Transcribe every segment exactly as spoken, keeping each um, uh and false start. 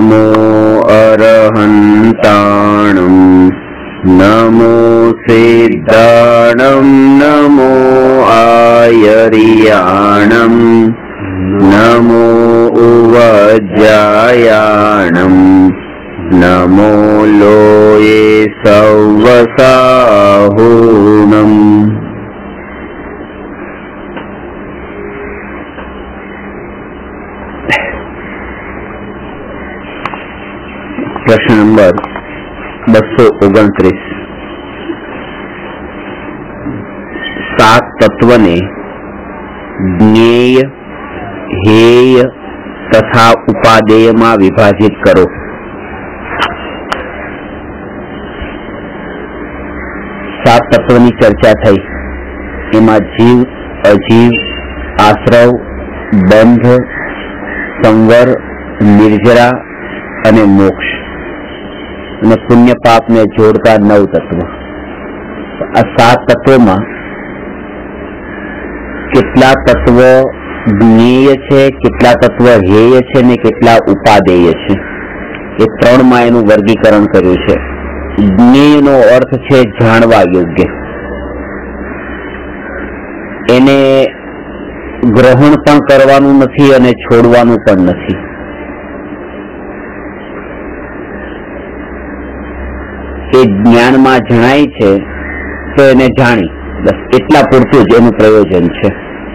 नमो अरहन्ताणं नमो सिद्धाणं नमो आयर्याणं नमो उवज्जायाणं नमो लोये सव्वसाहूणम्। प्रश्न नंबर बसो ओगणत्रीस। सात तत्व ने ज्ञेय, हेय तथा उपादेय में विभाजित करो। सात तत्व की चर्चा थई, एमां जीव, अजीव, आश्रव, बंध, संवर, निर्जरा अने मोक्ष અને પુણ્ય પાપ ને જોડતા નવ તત્વ। આ સાત તત્વોમાં કેટલા તત્વ જ્ઞેય છે, કેટલા તત્વ હેય છે ને કેટલા ઉપાદેય છે, એ ત્રણમાં એનું વર્ગીકરણ કર્યું છે। જ્ઞેયનો અર્થ છે જાણવા યોગ્ય, એને ગ્રહણ પણ કરવાનું નથી અને છોડવાનું પણ નથી। એ જ્ઞાનમાં જણાય છે તો એને જાણી, બસ એટલા પૂરતું જ એનું પ્રયોજન છે।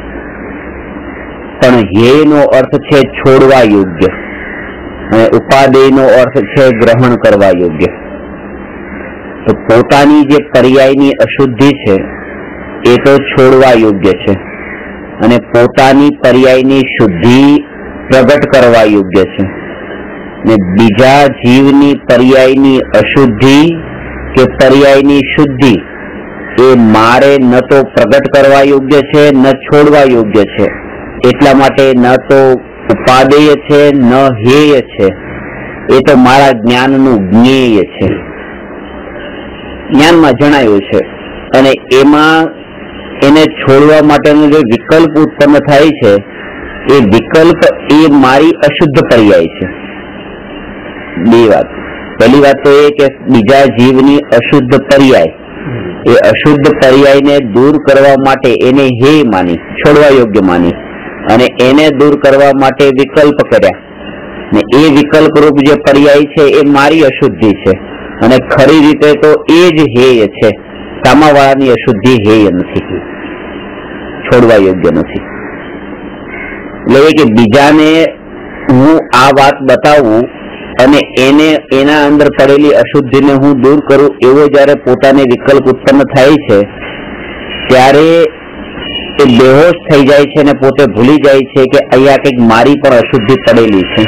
પણ હેયનો અર્થ છે છોડવા યોગ્ય અને ઉપાદેયનો અર્થ છે ગ્રહણ કરવા યોગ્ય। તો પોતાની જે પર્યાયની અશુદ્ધિ છે એ તો છોડવા યોગ્ય છે અને પોતાની પર્યાયની શુદ્ધિ પ્રગટ કરવા યોગ્ય છે ને બીજા જીવની પર્યાયની અશુદ્ધિ કે पर्यायनी शुद्धि ए मारे न तो प्रगट करवा योग्य छे न छोड़वा योग्य छे। एटला माटे न तो उपादेय छे न हेय छे, ए तो मारा ज्ञाननु ज्ञेय छे। ज्ञानमां जणाव्युं छे अने एमां एने छोड़वा माटेनो जे विकल्प उत्पन्न थाय छे ए विकल्प ए मारी अशुद्ध पर्याय छे। बे वात, पहली बात तो ये कि बीजा जीवनी अशुद्ध पर्याय, ए अशुद्ध पर्याय ने दूर करवा माटे एने हेय मानी, छोड़वा योग्य मानी अने एने दूर करवा माटे विकल्प कर्या ने ए विकल्प रूप जे पर्याय छे ए मारी अशुद्धि छे अने खरी रीते तो ए ज हेय छे। सामावाळानी अशुद्धि हेय नथी, छोड़वा योग्य नथी। એટલે કે બીજાને હું આ વાત બતાવું અને એને એના અંદર પડેલી અશુદ્ધિને હું દૂર કરું એવો જ્યારે પોતાને વિકલ્પ ઉત્પન્ન થાય છે ત્યારે એ બેહોશ થઈ જાય છે અને પોતે ભૂલી જાય છે કે અહીંયા કંઈક મારી પણ અશુદ્ધિ પડેલી છે।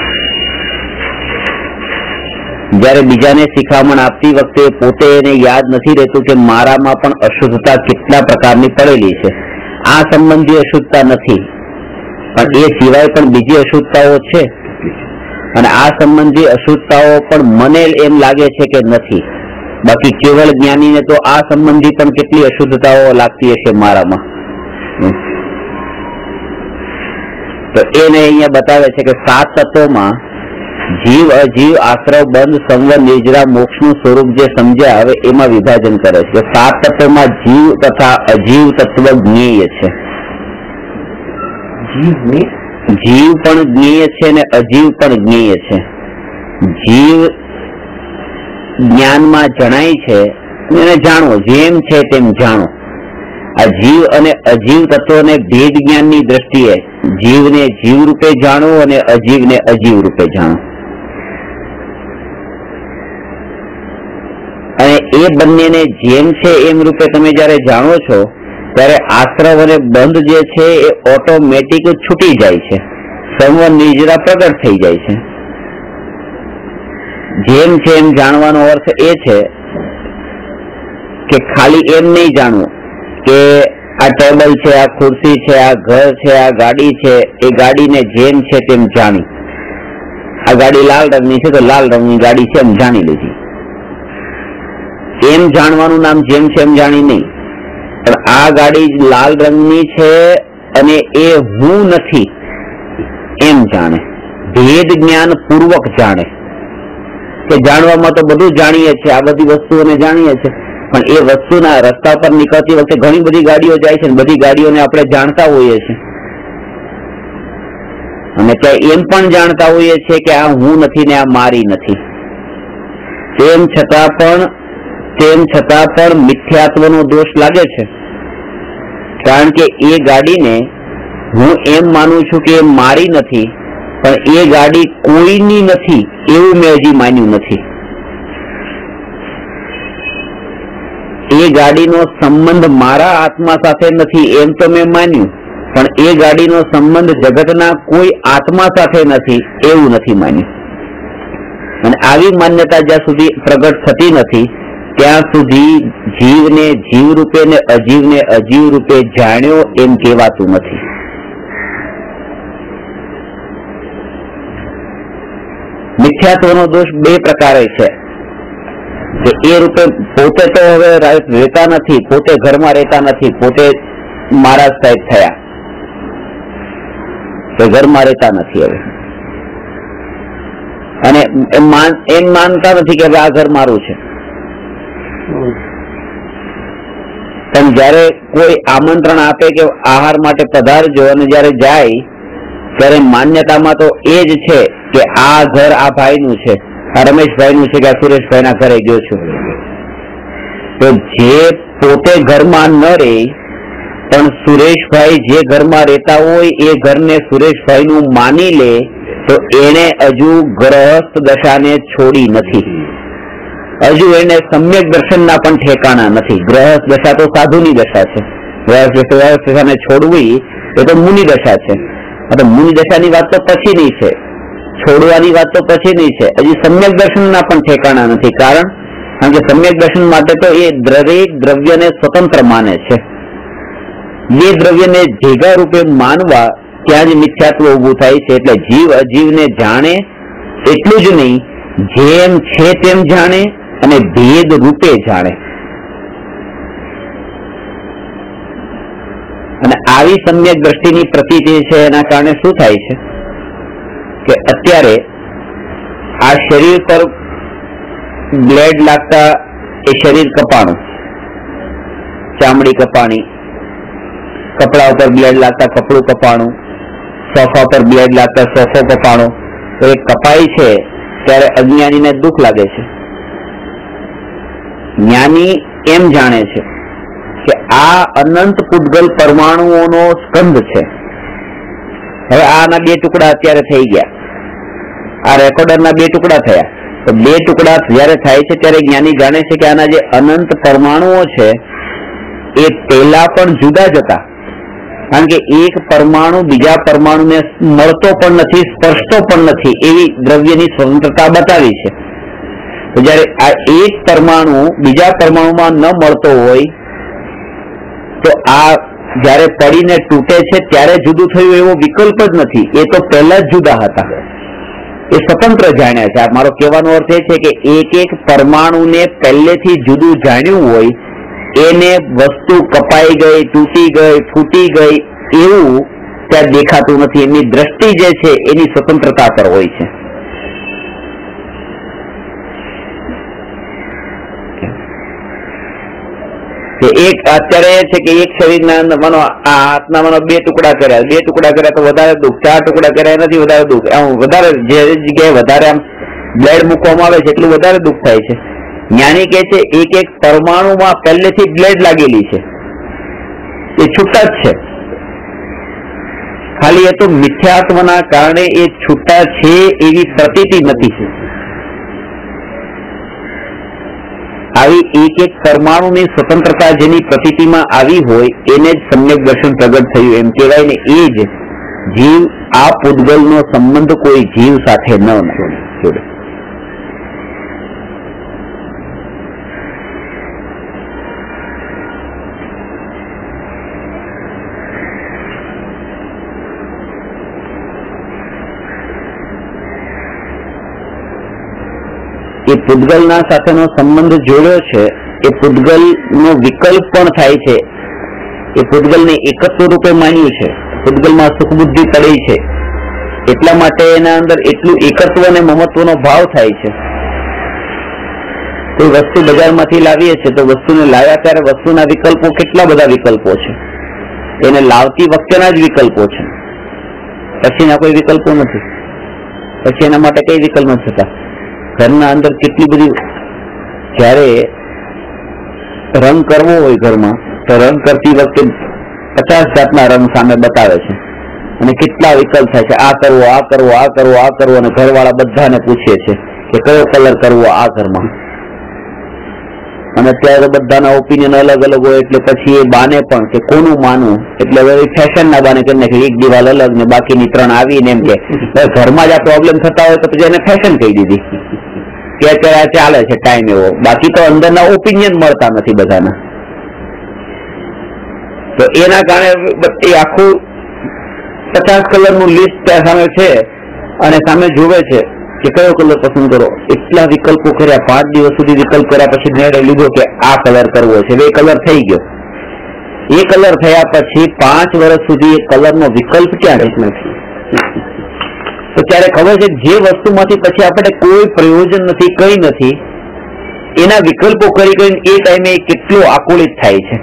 જ્યારે બીજાને શિખામણ આપતી વખતે પોતે એને યાદ નથી રહેતું કે મારામાં પણ અશુદ્ધતા કેટલા પ્રકારની પડેલી છે। આ સંબંધી અશુદ્ધતા નથી પણ એ સિવાય પણ બીજી અશુદ્ધતાઓ છે અને આ સંબંધી અશુદ્ધતાઓ પણ મને એમ લાગે છે કે નથી, બાકી કેવળ જ્ઞાનીને તો આ સંબંધી પણ કેટલી અશુદ્ધતાઓ લાગતી હશે મારામાં। તો એને અહીંયા બતાવે છે કે સાત તત્વોમાં જીવ, અજીવ, આશ્રવ, બંધ, સંવર, નિર્જરા, મોક્ષનું સ્વરૂપ જે સમજ્યા હવે એમાં વિભાજન કરે છે। સાત તત્વોમાં જીવ તથા અજીવ તત્વ જ્ઞેય છે। જીવ जीव पण ज्ञेय छे ने अजीव पण ज्ञेय छे। जीव ज्ञान में जणाय छे एने जाणो, जेम छे तेम जाणो। आ जीव अने अजीव तत्वों ने भेद ज्ञान नी दृष्टिए जीव ने जीव रूपे जाणो अने अजीव ने अजीव रूपे जाणो। अने ए बंने ने जेम छे एम रूपे तमे ज्यारे जाणो छो ત્યારે આશ્રવ અને બંધ જે છે એ ઓટોમેટિક છૂટી જાય છે, સંવર નિર્જરા પ્રગટ થઈ જાય છે। જેમ છે એમ જાણવાનો અર્થ એ છે કે ખાલી એમ નહીં જાણવું કે આ ટેબલ છે, આ ખુરશી છે, આ ઘર છે, આ ગાડી છે, એ ગાડીને જેમ છે તેમ જાણી। આ ગાડી લાલ રંગની છે તો લાલ રંગની ગાડી છે એમ જાણી લીધી। એમ જાણવાનું નામ જેમ છે એમ જાણી નહીં, પણ આ ગાડી લાલ રંગની છે અને એ હું નથી એમ જાણે, ભેદ જ્ઞાન પૂર્વક જાણે। કે જાણવામાં તો બધું જાણીએ છીએ, આ બધી વસ્તુઓને જાણીએ છીએ, પણ એ વસ્તુના રસ્તા પર નીકળતી વખતે ઘણી બધી ગાડીઓ જાય છે, બધી ગાડીઓને આપણે જાણતા હોઈએ છીએ અને ત્યાં એમ પણ જાણતા હોઈએ છીએ કે આ હું નથી ને આ મારી નથી. તેમ છતાં પણ તેમ છતાં પણ મિથ્યાત્વનો દોષ લાગે છે, કારણ કે એ ગાડીને હું એમ માનું છું કે એ મારી નથી, પણ એ ગાડી કોઈની નથી એવું મેં હજી માન્યું નથી. એ ગાડીનો સંબંધ મારા આત્મા સાથે નથી એમ તો મેં માન્યું, પણ એ ગાડીનો સંબંધ જગતના કોઈ આત્મા સાથે નથી એવું નથી માન્યું. અને આવી માન્યતા જ્યાં સુધી પ્રગટ થતી નથી ત્યાં સુધી જીવને જીવ રૂપે ને અજીવને અજીવ રૂપે જાણ્યો એમ કહેવાતું નથી. મિથ્યાત્વનો દોષ બે પ્રકારે છે કે એ રૂપે પોતે તો હવે રહેતા નથી, પોતે ઘરમાં રહેતા નથી, પોતે મહારાજ સાહેબ થયા તો ઘરમાં રહેતા નથી હવે, અને એમ માનતા નથી કે આ ઘર મારું છે. પણ જયારે કોઈ આમંત્રણ આપે કે આહાર માટે પધારજો અને જયારે જાય ત્યારે માન્યતામાં તો એ જ છે કે આ ઘર આ ભાઈનું છે, આ રમેશભાઈનું છે કે આ સુરેશભાઈના ઘરે ગયો છું. તો જે પોતે ઘરમાં ન રહે પણ સુરેશભાઈ જે ઘરમાં રહેતા હોય એ ઘરને સુરેશભાઈનું માની લે તો એને હજુ ગ્રહસ્થ દશાને છોડી નથી, હજુ એને સમ્યક દર્શનના પણ ઠેકાણા નથી. ગ્રહસ્થ દશા તો સાધુની દશા છે, ગ્રહસ્થ દશાને છોડવી એ તો મુનિ દશા છે. તો મુનિ દશાની વાત તો પછીની છે, છોડવાની વાત તો પછીની છે, હજી સમ્યક દર્શનના પણ ઠેકાણા નથી. કારણ કારણ કે સમ્યક દર્શન માટે તો એ દરેક દ્રવ્યને સ્વતંત્ર માને છે. એ દ્રવ્યને ભેગા રૂપે માનવા ત્યાં જ મિથ્યાત્વ ઉભું થાય છે. એટલે જીવ અજીવને જાણે એટલું જ નહીં, જેમ છે તેમ જાણે અને ભેદ રૂપે જાણે. અને આવી સમ્યક દ્રષ્ટિની પ્રતીતિ છે એના કારણે શું થાય છે કે અત્યારે આ શરીર પર બ્લેડ લાગતા એ શરીર કપાણું, ચામડી કપાણી, કપડા ઉપર બ્લેડ લાગતા કપડું કપાણું, સોફા પર બ્લેડ લાગતા સોફો કપાણો. તો એ કપાય છે ત્યારે અજ્ઞાનીને દુઃખ લાગે છે. જ્ઞાની એમ જાણે છે કે આ અનંત પૂતગલ પરમાણુઓનો સ્કંદ છે. હવે આના બે ટુકડા અત્યારે થઈ ગયા, આ રેકોર્ડરના બે ટુકડા થયા. તો બે ટુકડા જયારે થાય છે ત્યારે જ્ઞાની જાણે છે કે આના જે અનંત પરમાણુઓ છે એ પહેલા પણ જુદા જ હતા, કારણ કે એક પરમાણુ બીજા પરમાણુને મળતો પણ નથી, સ્પર્શતો પણ નથી એવી દ્રવ્યની સ્વતંત્રતા બતાવી છે. તો જયારે આ એક પરમાણુ બીજા પરમાણુમાં ન મળતો હોય તો આ જયારે પડીને તૂટે છે ત્યારે જુદું થયું એવો વિકલ્પ જ નથી, એ તો પહેલા જ જુદા હતા, એ સ્વતંત્ર જાણ્યા છે. મારો કહેવાનો અર્થ એ છે કે એક એક પરમાણુને પહેલેથી જુદું જાણ્યું હોય એને વસ્તુ કપાઈ ગઈ, તૂટી ગઈ, ફૂટી ગઈ એવું ત્યાં દેખાતું નથી. એની દ્રષ્ટિ જે છે એની સ્વતંત્રતા પર હોય છે. એક અત્યારે એ છે કે એક શરીરના માનો આ હાથના માનો બે ટુકડા કર્યા, બે ટુકડા કર્યા તો વધારે દુઃખ, ચાર ટુકડા કર્યા નથી વધારે દુઃખ, આમ વધારે જે જગ્યાએ વધારે આમ બ્લેડ મૂકવામાં આવે છે એટલું વધારે દુઃખ થાય છે. જ્ઞાની કે છે એક એક પરમાણુમાં પહેલેથી બ્લેડ લાગેલી છે, એ છૂટા જ છે, ખાલી એ તો મિથ્યાત્વના કારણે એ છૂટા છે એવી પ્રતીતિ નથી. આવી એક એક પરમાણુની સ્વતંત્રતા જેની પ્રતીતિમાં આવી હોય એને જ સમ્યક દર્શન પ્રગટ થયું એમ કહેવાય ને. એ જ જીવ આ પૂતગલનો સંબંધ કોઈ જીવ સાથે ન જોડે. એ પૂતગલના સાથેનો સંબંધ જોડ્યો છે, એ પૂતગલનો વિકલ્પ પણ થાય છે, એ પૂતગલને એકત્વ રૂપે માન્યું છે, પૂતગલમાં સુખ બુદ્ધિ પડી છે એટલા માટે એના અંદર એટલું એકત્વ અને મમત્વનો ભાવ થાય છે. કોઈ વસ્તુ બજારમાંથી લાવીએ છીએ તો વસ્તુને લાવ્યા ત્યારે વસ્તુના વિકલ્પો કેટલા બધા વિકલ્પો છે, એને લાવતી વખતેના જ વિકલ્પો છે, પછીના કોઈ વિકલ્પો નથી. પછી એના માટે કઈ વિકલ્પ નથી થતા. ઘરના અંદર કેટલી બધી, જયારે રંગ કરવો હોય ઘરમાં તો રંગ કરતી વખતે પચાસ જાતના રંગ સામે બતાવે છે અને કેટલા વિકલ્પ થાય છે, આ કરવો, આ કરવો, આ કરવો, આ કરવો, અને ઘરવાળા બધાને પૂછીએ છે કે કયો કલર કરવો આ ઘરમાં. અને અત્યારે બધાના ઓપિનિયન અલગ અલગ હોય એટલે પછી એ બાને પણ કે કોનું માનવું, એટલે હવે ફેશન ના બાને કરી નાખે, એક દિવાલ અલગ ને બાકીની ત્રણ આવીને એમ કે ઘરમાં જ આ પ્રોબ્લેમ થતા હોય તો પછી એને ફેશન કહી દીધી કે અત્યારે ચાલે છે ટાઈમ એવો. બાકી તો અંદરના ઓપિનિયન મળતા નથી બધાના. તો એના કારણે એ આખું પચાસ કલર નું લિસ્ટ સામે છે અને સામે જોવે છે કે કયો કલર પસંદ કરો. એટલા વિકલ્પો કર્યા, પાંચ દિવસ સુધી વિકલ્પ કર્યા પછી નિર્ણય લીધો કે આ કલર કરવો છે. એ કલર થઈ ગયો. એ કલર થયા પછી પાંચ વર્ષ સુધી એ કલર નો વિકલ્પ ક્યાં નથી. તો ત્યારે ખબર છે જે વસ્તુમાંથી પછી આપણે કોઈ પ્રયોજન નથી, કઈ નથી, એના વિકલ્પો કરી કરીને એ ટાઈમે કેટલો આકુલિત થાય છે.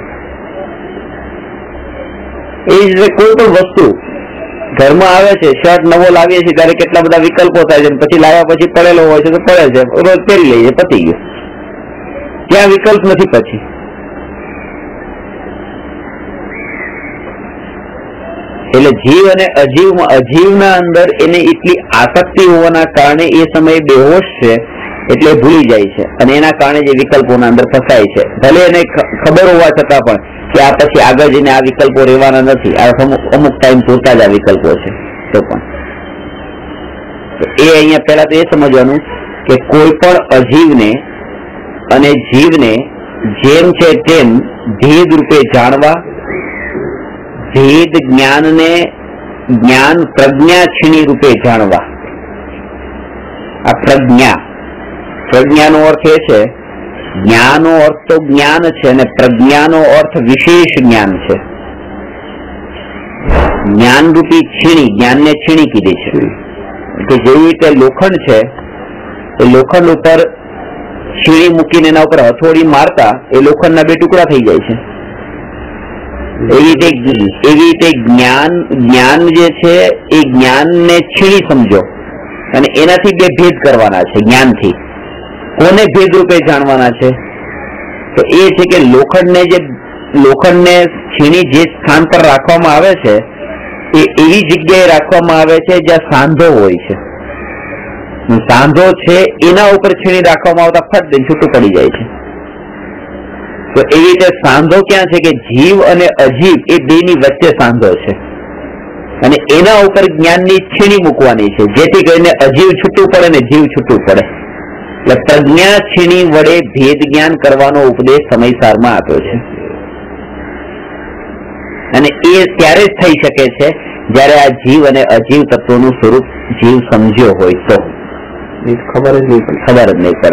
એ જ રીતે કોઈ પણ વસ્તુ ઘરમાં આવે છે, શર્ટ નવો લાવીએ છીએ ત્યારે કેટલા બધા વિકલ્પો થાય છે, પછી લાવ્યા પછી પડેલો હોય છે તો પડે છે, રોજ પહેરી લઈએ, પતી ગયું. ત્યાં વિકલ્પ નથી પછી. એટલે જીવ અને અજીવમાં, અજીવના અંદર એને એટલી આસક્તિ હોવાના કારણે એ સમયે બેહોશ છે એટલે ભૂલી જાય છે અને એના કારણે જે વિકલ્પોના અંદર ફસાય છે. ભલે એને ખબર હોવા છતાં પણ કે આ પછી આગળ જઈને આ વિકલ્પો રહેવાના નથી, આ અમુક ટાઈમ પૂરતા જ આ વિકલ્પો છે, તો પણ એ અહીંયા પહેલા તો એ સમજવાનું કે કોઈ પણ અજીવને અને જીવને જેમ છે તેમ ભેદ રૂપે જાણવા, ભેદ જ્ઞાનને જ્ઞાન પ્રજ્ઞાક્ષિણી રૂપે જાણવા. આ પ્રજ્ઞા, પ્રજ્ઞાનો અર્થ એ છે, જ્ઞાનો અર્થ તો જ્ઞાન છે અને પ્રજ્ઞાનો અર્થ વિશેષ જ્ઞાન છે. જ્ઞાન રૂપી છીણી, જ્ઞાનને છીણી કીધી છે કે જેવી રીતે લોખંડ છે એ લોખંડ ઉપર છીણી મૂકીને એના ઉપર હથોડી મારતા એ લોખંડના બે ટુકડા થઈ જાય છે. એવી રીતે એવી રીતે જ્ઞાન જ્ઞાન જે છે એ જ્ઞાનને છીણી સમજો અને એનાથી બે ભેદ કરવાના છે. જ્ઞાનથી કોને ભેદ રૂપે જાણવાના છે? તો એ છે કે લોખંડને જે લોખંડને છીણી જે સ્થાન પર રાખવામાં આવે છે એ એવી જગ્યાએ રાખવામાં આવે છે જ્યાં સાંધો હોય છે. સાંધો છે એના ઉપર છીણી રાખવામાં આવતા ફટ દઈને છૂટું પડી જાય છે. તો એવી રીતે સાંધો ક્યાં છે કે જીવ અને અજીવ એ બેની વચ્ચે સાંધો છે અને એના ઉપર જ્ઞાનની છીણી મૂકવાની છે જેથી કરીને અજીવ છૂટું પડે ને જીવ છૂટું પડે. એટલે પ્રજ્ઞા છીણી વડે ભેદ જ્ઞાન કરવાનો ઉપદેશ સમયસારમાં આપ્યો છે અને એ ત્યારે જ થઈ શકે છે જયારે આ જીવ અને અજીવ તત્વોનું સ્વરૂપ જીવ સમજ્યો હોય તો. ખબર જ નહીં પડે ખબર જ નહીં પડે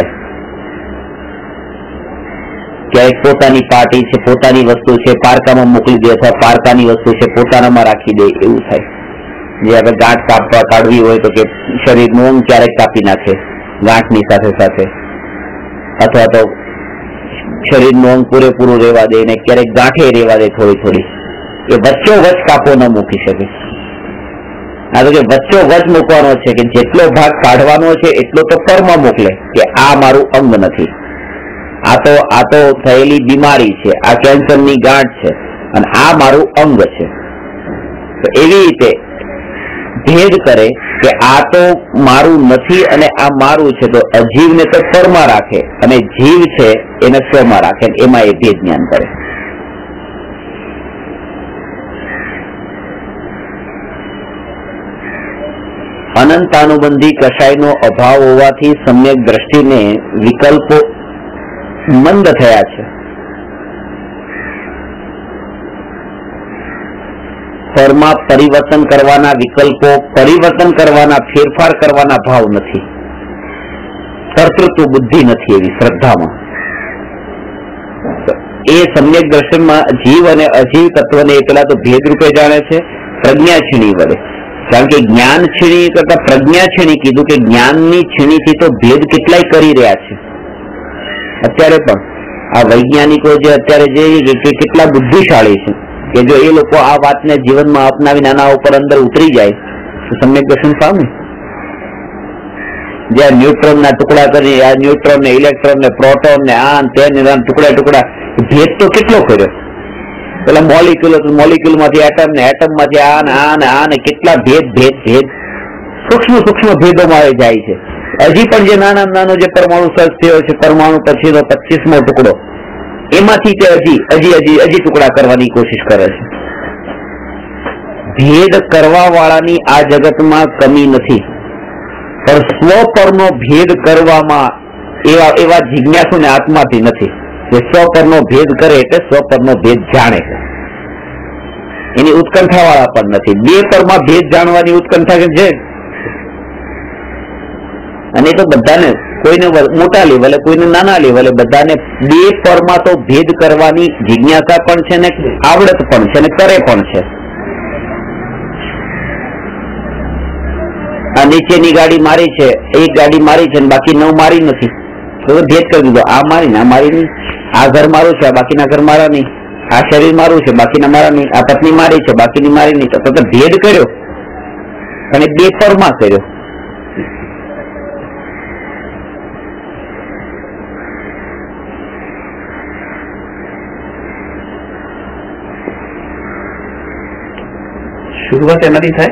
ક્યારેક પોતાની પાર્ટી છે, પોતાની વસ્તુ છે પારકામાં મોકલી દે અથવા પારકાની વસ્તુ છે પોતાનામાં રાખી દે, એવું થાય. જે આપણે ગાંઠ કાપવા કાઢવી હોય તો કે શરીરનું અંગ ક્યારેક કાપી નાખે ગાંઠની સાથે સાથે, અથવા તો શરીરનું અંગ પૂરેપૂરું રહેવા દે ને ક્યારેક ગાંઠે રહેવા દે થોડી થોડી. એ વચ્ચો વચ કાપો ન મૂકી શકે. આ તો કે વચ્ચો વચ મૂકવાનો છે કે જેટલો ભાગ કાઢવાનો છે એટલો તો પરમાં મોકલે કે આ મારું અંગ નથી, આ તો આ તો થયેલી બીમારી છે, આ કેન્સરની ગાંઠ છે અને આ મારું અંગ છે. તો એવી રીતે ભેદ કરે કે આ તો મારું નથી અને આ મારું છે. તો અજીવને તો પરમાં રાખે અને જીવ છે એને સ્વમાં રાખે, એમાં એ ભેદ જ્ઞાન કરે. અનંતાનુબંધી કષાયનો અભાવ હોવાથી સમ્યક દ્રષ્ટિને વિકલ્પો મંદ થયા છે. ફળમાં પરિવર્તન કરવાના વિકલ્પો, પરિવર્તન કરવાના, ફેરફાર કરવાના ભાવ નથી. કર્તૃત્વ બુદ્ધિ નથી એવી શ્રદ્ધામાં. એ સમ્યક દર્શનમાં જીવ અને અજીવ તત્વને એકલા તો ભેદ રૂપે જાણે છે પ્રજ્ઞા છીણી વડે. કારણ કે જ્ઞાન છીણી કરતા પ્રજ્ઞા છીણી કીધું કે જ્ઞાનની છીણીથી તો ભેદ કેટલાય કરી રહ્યા છે. અત્યારે પણ આ વૈજ્ઞાનિકો જે અત્યારે જે કેટલા બુદ્ધિશાળી છે કે જો એ લોકો આ વાતને જીવનમાં અપનાવીને આના ઉપર અંદર ઉતરી જાય તો સમ્યક દર્શન પામે. જ્યાં ન્યુટ્રોન ના ટુકડા કરી આ ન્યુટ્રોન ને ઇલેક્ટ્રોન ને પ્રોટોન ને આ તેને ટુકડા ટુકડા ભેદ તો કેટલો કર્યો. પેલા મોલિક્યુલ મોલિક્યુલ માંથી એટમ ને એટમ માંથી આ ને આ ને આ ને કેટલા ભેદ ભેદ ભેદ સૂક્ષ્મ સૂક્ષ્મ ભેદોમાં જાય છે. હજી પણ જે નાના નાનો જે પરમાણુ સર્જ થયો છે પરમાણુ પછીનો પચીસમો ટુકડો એમાંથી તે હજી હજી હજી હજી ટુકડા કરવાની કોશિશ કરે છે. ભેદ કરવા વાળાની આ જગતમાં કમી નથી, પણ સ્વ પરનો ભેદ કરવામાં એવા એવા જિજ્ઞાસુ ને આત્માથી નથી. જે સ્વ પરનો ભેદ કરે એટલે સ્વ પરનો ભેદ જાણે એની ઉત્કંઠા વાળા પણ નથી. બે પરમાં ભેદ જાણવાની ઉત્કંઠા છે અને એ તો બધાને કોઈને મોટા લેવલે કોઈને નાના લેવલે બધાને બે પરમાં તો ભેદ કરવાની જિજ્ઞાસા પણ છે ને આવડત પણ છે ને કરે પણ છે. આ નીચેની ગાડી મારી છે, એક ગાડી મારી છે બાકી નવ મારી નથી તો ભેદ કરી દીધો. આ મારી ને આ મારી નહીં, આ ઘર મારું છે બાકીના ઘર મારા નહીં, આ શરીર મારું છે બાકીના મારા નહીં, આ પત્ની મારી છે બાકીની મારી નહીં. તો ભેદ કર્યો અને બે પરમાં કર્યો. શરૂઆત એનાથી થાય.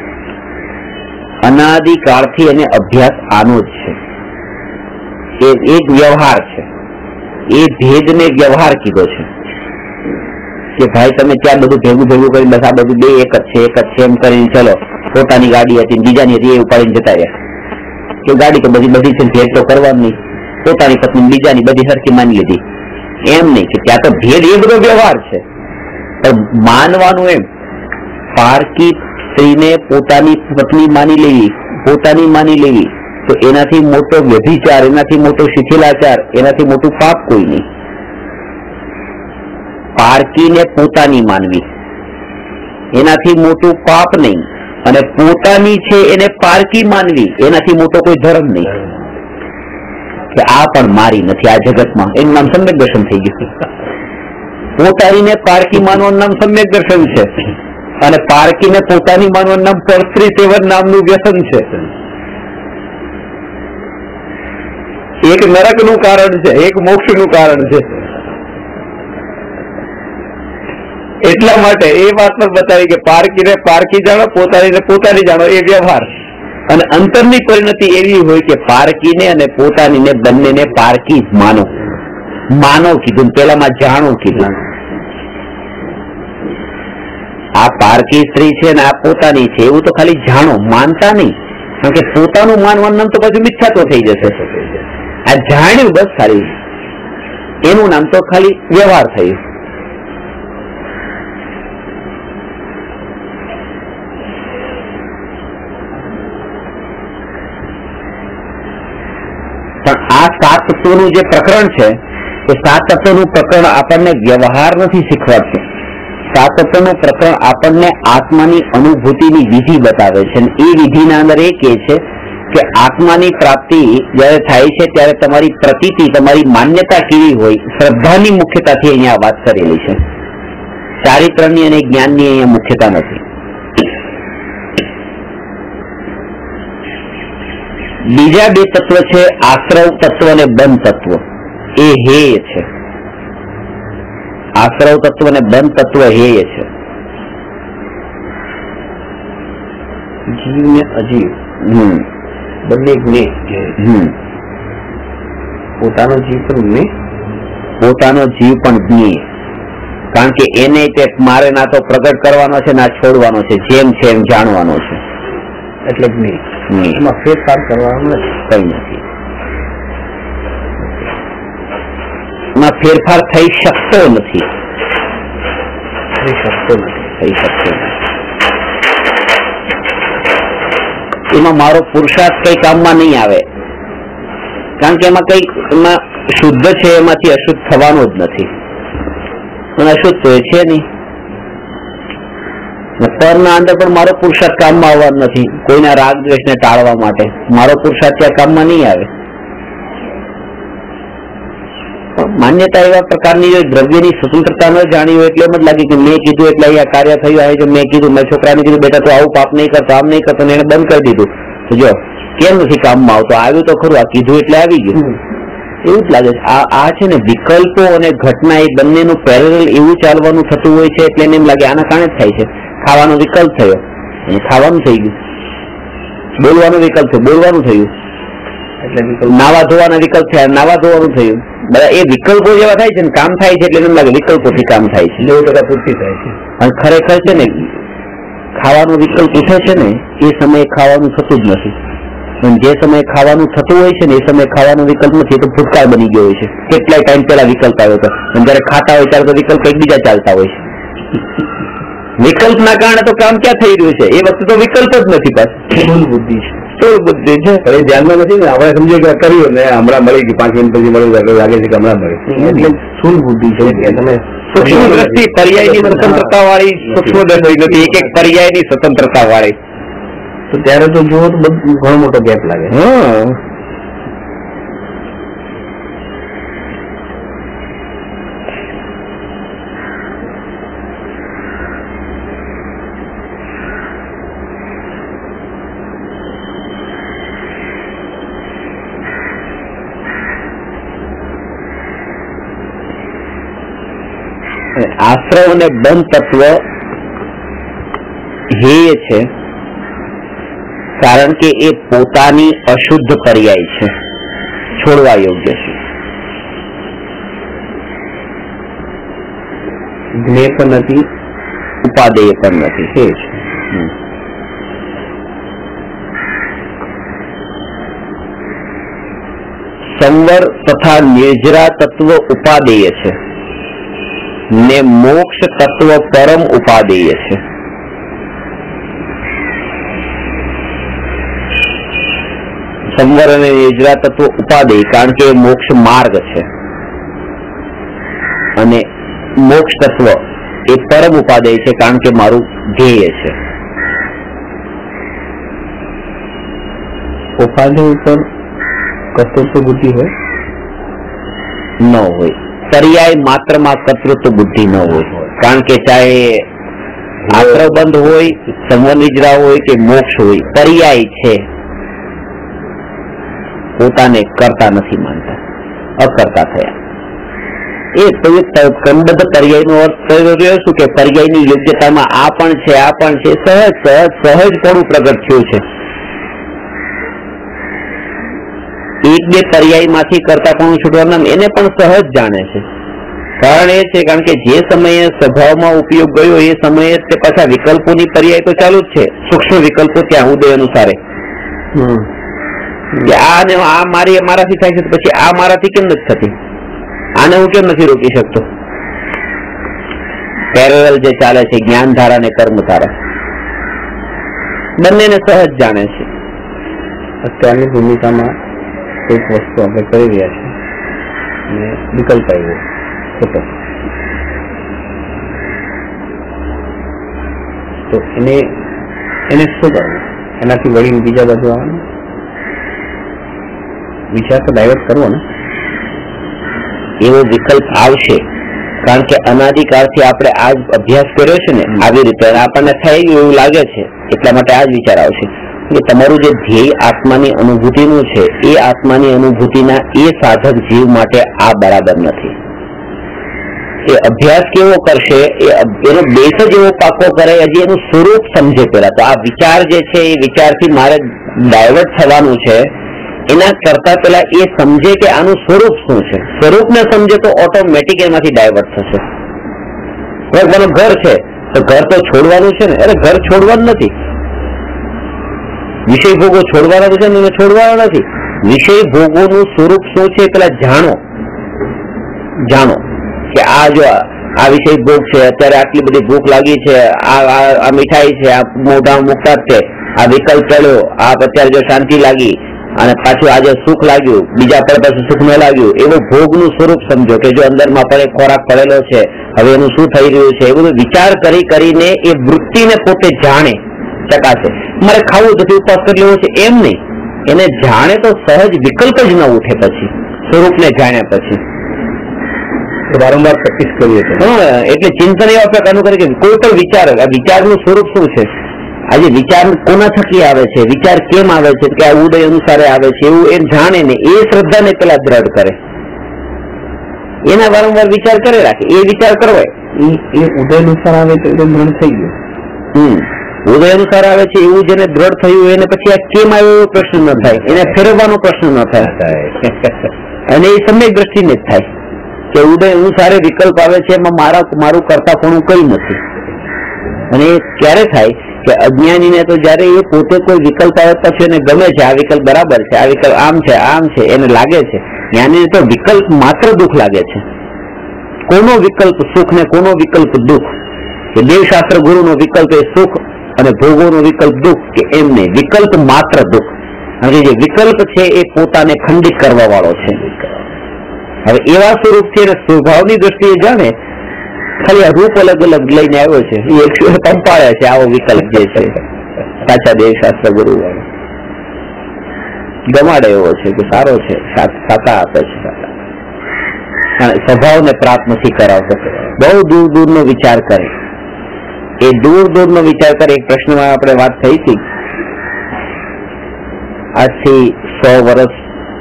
અનાદિકાળથી એને અભ્યાસ આનો જ છે. એ એક વ્યવહાર છે. એ ભેદને વ્યવહાર કીધો છે કે ભાઈ તમે ત્યાં બધું ભેગું ભેગું કરી બસ આ બધું બે એક જ છે એક જ છે એમ કરીને ચલો. પોતાની ગાડી હતી બીજાની હતી એ ઉપાડીને જતા રહ્યા કે ગાડી તો બધી બધી છે ભેદ તો કરવાની નહીં. પોતાની પત્ની બીજાની બધી સરખી માની લીધી. એમ નહીં કે ત્યાં તો ભેદ એ બધો વ્યવહાર છે પણ માનવાનું એમ પારકી સ્ત્રીને પોતાની પત્ની માની લેવી પોતાની માની લેવી તો એનાથી મોટો વ્યભિચાર એનાથી મોટો શિથિલાચાર એનાથી મોટું પાપ કોઈ નહીં. પારકીને પોતાની માનવી એનાથી મોટું પાપ નહીં અને પોતાની છે એને પારકી માનવી એનાથી મોટો કોઈ ધર્મ નહીં. કે આ પણ મારી નથી આ જગતમાં એનું નામ સમ્યક દર્શન થઈ ગયું. પોતાનીને પારકી માનવાનું નામ સમ્યક દર્શન છે અને પારકીને પોતાની માનવાનું નામ પરસ્ત્રી સેવન નામનું વ્યસન છે. એક નરક નું કારણ છે એક મોક્ષ નું કારણ છે. એટલા માટે એ વાત પણ બતાવી કે પારકીને પારકી જાણો પોતાની પોતાની જાણો એ વ્યવહાર. અને અંતરની પરિણતિ એવી હોય કે પારકીને અને પોતાનીને બંનેને પારકી માનો માનો કીધું પેલામાં જાણો કીધું. આ પારકી સ્ત્રી છે ને આ પોતાની છે એવું તો ખાલી જાણો માનતા નહીં. કારણ કે પોતાનું માનવાનું નામ તો પછી મિથ્યા તો થઈ જશે. આ જાણ્યું બસ ખાલી એનું નામ તો ખાલી વ્યવહાર થયું. પણ આ સાત તત્વોનું જે પ્રકરણ છે એ સાત તત્વોનું પ્રકરણ આપણને વ્યવહાર નથી શીખવાડતું. સાત તત્વનું પ્રકરણ આપણને આત્માની અનુભૂતિની વિધિ બતાવે છે અને એ વિધિના અંદર એ કહે છે કે આત્માની પ્રાપ્તિ જયારે થાય છે ત્યારે તમારી પ્રતીતિ તમારી માન્યતા કેવી હોય શ્રદ્ધાની મુખ્યતાથી અહીંયા વાત કરેલી છે. ચારિત્રની અને જ્ઞાનની અહીંયા મુખ્યતા નથી. બીજા બે તત્વ છે આશ્રવ તત્વ અને બંધ તત્વ. એ હેય છે. આશ્રવ તત્વ અને બંધ તત્વ હેય છે. જીવ ને અજીવ હમ બંને જ્ઞેય. હમ પોતાનો જીવ પણ જ્ઞેય પોતાનો જીવ પણ જ્ઞેય. કારણ કે એને તે મારે ના તો પ્રગટ કરવાનો છે ના છોડવાનો છે જેમ છે એમ જાણવાનો છે એટલે જ્ઞેય. એમાં ફેરફાર કરવાનો નથી કઈ નથી. એમાં ફેરફાર થઈ શકતો નથી થઈ શકતો નથી થઈ શકતો નથી. એમાં મારો પુરુષાર્થ કઈ કામમાં નહીં આવે કારણ કે એમાં કઈ એમાં શુદ્ધ છે એમાંથી અશુદ્ધ થવાનો જ નથી અને અશુદ્ધ તો એ છે નહીં. પરના અંદર પણ મારો પુરુષાર્થ કામમાં આવવાનો નથી. કોઈના રાગ દ્વેષને ટાળવા માટે મારો પુરુષાર્થ ત્યાં કામમાં નહીં આવે. માન્યતા એવા પ્રકારની દ્રવ્યની સ્વતંત્રતા ન જાણી હોય એટલે એમ જ લાગે કે મેં કીધું એટલે અહીંયા કાર્ય થયું આવે છે, મેં કીધું મેં છોકરાને કીધું બેટા તો આવું પાપ નહીં કરતો, આમ નહીં કરતો, એને બંધ કરી દીધું. તો જો કેમ નથી કામમાં આવતો, આવ્યું તો ખરું, આ કીધું એટલે આવી ગયું, એવું જ લાગે છે. આ આ છે ને વિકલ્પો અને ઘટના એ બંનેનું પેરેલલ એવું ચાલવાનું થતું હોય છે એટલે એને એમ લાગે આના કારણે જ થાય છે. ખાવાનો વિકલ્પ થયો અને ખાવાનું થઈ ગયું, બોલવાનો વિકલ્પ થયો, બોલવાનું થયું, એટલે નાવા ધોવાના વિકલ્પ થયા, નાવા ધોવાનું થયું. બધા એ વિકલ્પો જેવા થાય છે ને કામ થાય છે એટલે એમ લાગે વિકલ્પોથી કામ થાય છે, નેવું ટકા પૂરતી થાય છે. અને ખરેખર છે ને ખાવાનો વિકલ્પ ઉઠે છે ને એ સમયે ખાવાનું થતું જ નથી. જે સમયે ખાવાનું થતું હોય છે ને એ સમયે ખાવાનો વિકલ્પ નથી, તો ભૂતકાળ બની ગયો હોય છે. કેટલાય ટાઈમ પહેલા વિકલ્પ આવ્યો હતો, અને જયારે ખાતા હોય ત્યારે તો વિકલ્પ એકબીજા ચાલતા હોય છે. વિકલ્પ ના કારણે તો કામ ક્યાં થઈ રહ્યું છે, એ વખતે તો વિકલ્પ જ નથી. પાછું બુદ્ધિ છે, સ્થૂળ બુદ્ધિ છે, એ ધ્યાનમાં નથી ને. આપણે સમજીએ કે કર્યું ને હમણાં મળી ગયું, પાંચ મિનિટ પછી મળ્યું એટલે લાગે છે કે હમણાં મળી, એટલે સ્થૂળ બુદ્ધિ છે. તમે સૂક્ષ્મ દ્રષ્ટિ પર્યાયની સ્વતંત્રતા વાળી સૂક્ષ્મ દ્રષ્ટિ નથી, એક એક પર્યાયની સ્વતંત્રતા વાળી. તો ત્યારે તો જુઓ તો બધું ઘણો મોટો ગેપ લાગે. હા, આશ્રવ અને બંધ તત્વ હેય છે કારણ કે એ પોતાની અશુદ્ધ પર્યાય છે, છોડવા યોગ્ય છે. જ્ઞેય પણ નથી, ઉપાદેય પણ નથી, હે છે. સંવર તથા નિર્જરા તત્વ ઉપાદેય છે ને મોક્ષ તત્વ પરમ ઉપાદેય છે. સંવર અને નિર્જરા તત્વ ઉપાદેય કારણ કે મોક્ષ માર્ગ છે, અને મોક્ષ તત્વ એ પરમ ઉપાદેય છે કારણ કે મારું ધ્યેય છે. ઉપાદેય ઉપર કર્તૃત્વ બુદ્ધિ હોય ન હોય, પર્યાય માત્ર માં કર્તૃત્વ બુદ્ધિ ન હોય. કારણ કે ચાહે આશ્રવ બંધ હોય, સંવર નિજરા હોય કે મોક્ષ હોય, પર્યાય છે, પોતાને કરતા નથી માનતા, અકર્તા થયા. એ ક્રમબદ્ધ પર્યાય નો અર્થ થયો શું કે પર્યાયની યોગ્યતામાં આ પણ છે, આ પણ છે, સહજ સહજ સહજ પણ પ્રગટ થયું છે. એક બે પર્યાય માંથી કરતા પણ છૂટવાના એને પણ સહજ જાણે છે. કારણ એ છે કારણ કે જે સમયે સ્વભાવમાં ઉપયોગ ગયો એ સમયે તે પાછા વિકલ્પોની પર્યાય તો ચાલુ જ છે, સૂક્ષ્મ વિકલ્પો ત્યાં ઉદય અનુસારે આ ને આ મારી મારાથી થાય છે, તો પછી આ મારાથી કેમ નથી થતી, આને હું કેમ નથી રોકી શકતો. પેરેલલ જે ચાલે છે જ્ઞાન ધારા ને કર્મ ધારા બંનેને સહજ જાણે છે. અત્યારની ભૂમિકામાં એક વસ્તુ આપણે કરી રહ્યા છીએ અને વિકલ્પ આવ્યો ખોટો, તો એને એને શું કરવું, એનાથી વળીને બીજા બાજુ આવવાનું, વિચાર તો ડાયવર્ટ કરવો ને. એવો વિકલ્પ આવશે કારણ કે અનાદિકાળથી આપણે આ જ અભ્યાસ કર્યો છે ને આવી રીતે આપણને થઈ ગયું એવું લાગે છે, એટલા માટે આ જ વિચાર આવશે કે તમારું જે ધ્યેય આત્માની અનુભૂતિનું છે એ આત્માની અનુભૂતિના એ સાધક જીવ માટે આ બરાબર નથી. એ અભ્યાસ કેવો કરશે, એનો બેસ જ એવો પાકો કરે, હજી એનું સ્વરૂપ સમજે પેલા. તો આ વિચાર જે છે એ વિચારથી મારે ડાયવર્ટ થવાનું છે, એના કરતા પેલા એ સમજે કે આનું સ્વરૂપ શું છે. સ્વરૂપને સમજે તો ઓટોમેટિક એમાંથી ડાયવર્ટ થશે. ઘર છે તો ઘર તો છોડવાનું છે ને, અરે ઘર છોડવાનું નથી, વિષય ભોગો છોડવાના છે ને છોડવાના નથી. વિષય ભોગોનું સ્વરૂપ શું છે પેલા જાણો, જાણો કે આ જો આ વિષય ભોગ છે, અત્યારે આટલી બધી ભૂખ લાગી છે, આ મીઠાઈ છે, આ મોઢા મુકતા છે, આ વિકલ્પ ચડ્યો, આ અત્યારે જો શાંતિ લાગી અને પાછું આજે સુખ લાગ્યું, બીજા પર પાછું સુખ ન લાગ્યું, એવું ભોગનું સ્વરૂપ સમજો કે જો અંદરમાં પણ એક ખોરાક પડેલો છે, હવે એનું શું થઈ રહ્યું છે, એ બધું વિચાર કરી કરીને એ વૃત્તિને પોતે જાણે, ચકાસે. મારે ખાવું નથી, ઉપવાસ કરી લેવો છે એમ નહીં, એને જાણે તો સહજ વિકલ્પ જ ન ઉઠે. પછી સ્વરૂપને જાણ્યા પછી વારંવાર પ્રેક્ટિસ કરીએ છીએ. એટલે ચિંતન એવા પ્રકારનું કરે કે કોઈ પણ વિચાર, વિચારનું સ્વરૂપ શું છે, આજે વિચાર કોના થકી આવે છે, વિચાર કેમ આવે છે, કે આ ઉદય અનુસારે આવે છે, એવું એ જાણે ને એ શ્રદ્ધાને પેલા દ્રઢ કરે, એના વારંવાર વિચાર કરે રાખે, એ વિચાર કરવાય. એ ઉદય અનુસાર આવે છે એટલે દ્રઢ થઈ ગયું. હમ ઉદય અનુસાર આવે છે એવું જેને દ્રઢ થયું એને પછી આ કેમ આવ્યો એવો પ્રશ્ન ન થાય, એને ફેરવવાનો પ્રશ્ન ન થાય, અને એ સમ્યક દ્રષ્ટિને જ થાય કે ઉદય અનુસારે વિકલ્પ આવે છે, એમાં મારા મારું કરતા પણ કઈ નથી. અને એ ક્યારે થાય કે અજ્ઞાનીને તો જયારે એ પોતે કોઈ વિકલ્પ આવે પછી એને ગમે છે, આ વિકલ્પ બરાબર છે, આ વિકલ્પ આમ છે, આમ છે, એને લાગે છે. જ્ઞાનીને તો વિકલ્પ માત્ર દુઃખ લાગે છે. કોનો વિકલ્પ સુખ ને કોનો વિકલ્પ દુઃખ, કે દેવશાસ્ત્ર ગુરુનો વિકલ્પ એ સુખ અને ભોગોનો વિકલ્પ દુઃખ, કે એમને વિકલ્પ માત્ર દુઃખ. અને જે વિકલ્પ છે એ પોતાને ખંડિત કરવા વાળો છે. હવે એવા સ્વરૂપથી એને સ્વભાવની દ્રષ્ટિએ જાણે, ખાલી આ રૂપ અલગ અલગ લઈને આવ્યો છે, એ એક કંપાળે છે આવો વિકલ્પ જે છે સાચા દેવશાસ્ત્ર ગુરુ વાળો ગમાડે એવો છે કે સારો છે, સાચા આપે છે, સ્વભાવને પ્રાપ્ત નથી કરાવતો. બહુ દૂર દૂરનો વિચાર કરે, એ દૂર દૂરનો વિચાર કરે. એક પ્રશ્નમાં આપણે વાત થઈ હતી, આજથી સો વર્ષ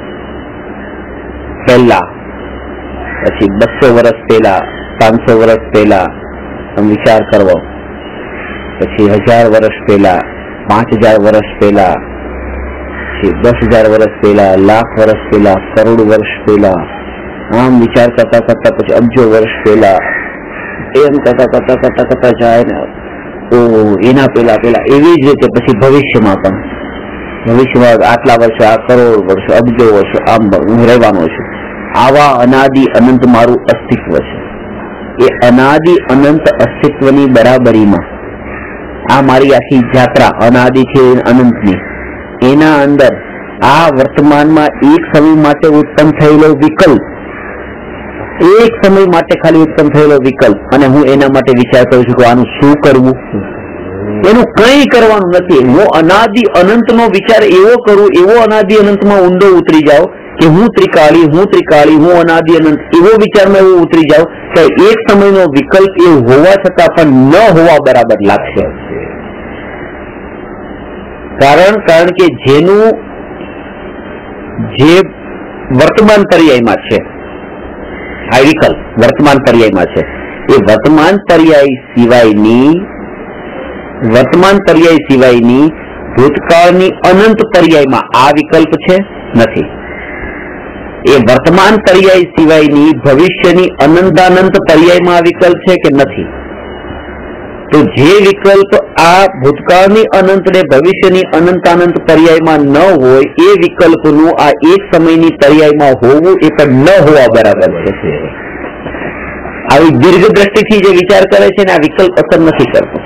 પહેલા, પછી બસો વર્ષ પહેલા, પાંચસો વર્ષ પહેલા વિચાર કરવો, પછી હજાર વર્ષ પહેલા, પાંચ હજાર વર્ષ પહેલા, પછી દસ હજાર વર્ષ પહેલા, લાખ વર્ષ પહેલા, કરોડ વર્ષ પહેલા, આમ વિચાર કરતા કરતા પછી અબજો વર્ષ પહેલા, એમ કરતા કરતા કરતા કરતા જાય ને તો એના પેલા પેલા એવી જ રીતે પછી ભવિષ્યમાં પણ, ભવિષ્યમાં આટલા વર્ષો, આ કરોડ વર્ષો, અબજો વર્ષો આમ હું રહેવાનો છું. આવા અનાદિ અનંત મારું અસ્તિત્વ છે. એ અનાદિ અનંત અસ્તિત્વની બરાબરીમાં આ મારી આખી જાત્રા અનાદિથી અનંતની, એના અંદર આ વર્તમાનમાં એક સમય માટે ઉત્પન્ન થયેલો વિકલ્પ, એક સમય માટે ખાલી ઉત્પન્ન થયેલો વિકલ્પ, અને હું એના માટે વિચાર કરું છું કે આનું શું કરવું. એનું કઈ કરવાનું નથી. હું અનાદિ અનંત નો વિચાર એવો કરું, એવો અનાદિ અનંતમાં ઊંડો ઉતરી જાઓ કે હું ત્રિકાળી, હું ત્રિકાળી, હું અનાદિ અનંત, એવો વિચારમાં એવું ઉતરી જાઓ કે એક સમયનો વિકલ્પ એ હોવા છતાં પણ ન હોવા બરાબર લાગશે. કારણ કારણ કે જેનું જે વર્તમાન પર્યાયમાં છે, આ વિકલ્પ વર્તમાન પર્યાયમાં છે, એ વર્તમાન પર્યાય સિવાયની વર્તમાન પર્યાય સિવાયની ભૂતકાળની અનંત પર્યાયમાં આ વિકલ્પ છે નથી. એ વર્તમાન પર્યાય સિવાયની ભવિષ્યની અનંતાનંત પર્યાયમાં આ વિકલ્પ છે કે નથી. તો જે વિકલ્પ આ ભૂતકાળની અનંત ને ભવિષ્યની અનંતાનંત પર્યાયમાં ન હોય, એ વિકલ્પનું આ એક સમયની પર્યાયમાં હોવું એ પણ ન હોવા બરાબર છે. આવી દીર્ઘ દ્રષ્ટિથી જે વિચાર કરે છે ને આ વિકલ્પ અસર નથી કરતો.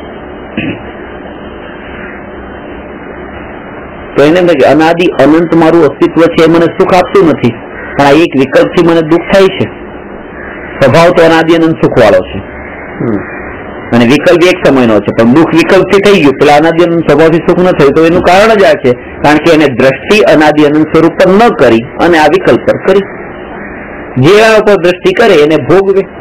તો એને અનાદિ અનંત મારું અસ્તિત્વ છે, મને સુખ આપતું નથી, પણ આ એક વિકલ્પથી મને દુઃખ થાય છે. સ્વભાવ તો અનાદિ અનંત સુખ વાળો છે, અને વિકલ્પ એક સમયનો છે, પણ દુઃખ વિકલ્પથી થઈ ગયું. પેલા અનાદિ અનંત સ્વભાવથી સુખ ન થયું, તો એનું કારણ જ આ છે, કારણ કે એને દ્રષ્ટિ અનાદિ અનંત સ્વરૂપ પર ન કરી અને આ વિકલ્પ પર કરી. જેના ઉપર દ્રષ્ટિ કરે એને ભોગવે.